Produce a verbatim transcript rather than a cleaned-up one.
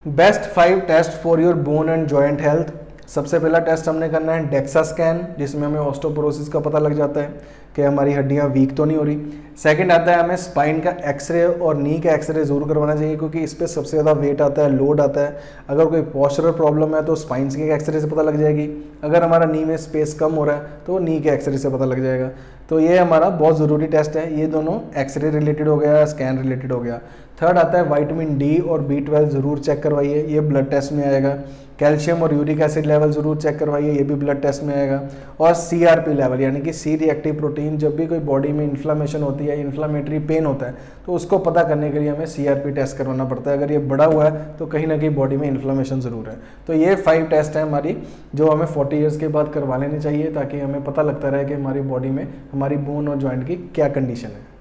Best five test for your bone and joint health. सबसे पहला test हमने करना है डेक्सा स्कैन, जिसमें हमें ऑस्टोपोरोसिस का पता लग जाता है कि हमारी हड्डियां वीक तो नहीं हो रही। सेकंड आता है हमें स्पाइन का एक्सरे और नी का एक्सरे जरूर करवाना चाहिए, क्योंकि इस पर सबसे ज़्यादा वेट आता है, लोड आता है। अगर कोई पॉस्चरल प्रॉब्लम है तो स्पाइन के एक्सरे से पता लग जाएगी, अगर हमारा नी में स्पेस कम हो रहा है तो नी के एक्सरे से पता लग जाएगा। तो ये हमारा बहुत ज़रूरी टेस्ट है। ये दोनों एक्सरे रिलेटेड हो गया, स्कैन रिलेटेड हो गया। थर्ड आता है विटामिन डी और बी ट्वेल्व ज़रूर चेक करवाइए, ये ब्लड टेस्ट में आएगा। कैल्शियम और यूरिक एसिड लेवल ज़रूर चेक करवाइए, ये भी ब्लड टेस्ट में आएगा। और सीआरपी लेवल यानी कि सी रिएक्टिव प्रोटीन, जब भी कोई बॉडी में इन्फ्लामेशन होती है, इन्फ्लामेटरी पेन होता है, तो उसको पता करने के लिए हमें सीआरपी टेस्ट करवाना पड़ता है। अगर ये बढ़ा हुआ है तो कहीं ना कहीं बॉडी में इन्फ्लामेशन ज़रूर है। तो ये फाइव टेस्ट हैं हमारी, जो हमें फोर्टी ईयर्स के बाद करवा लेनी चाहिए, ताकि हमें पता लगता रहे कि हमारी बॉडी में हमारी बोन और जॉइंट की क्या कंडीशन है।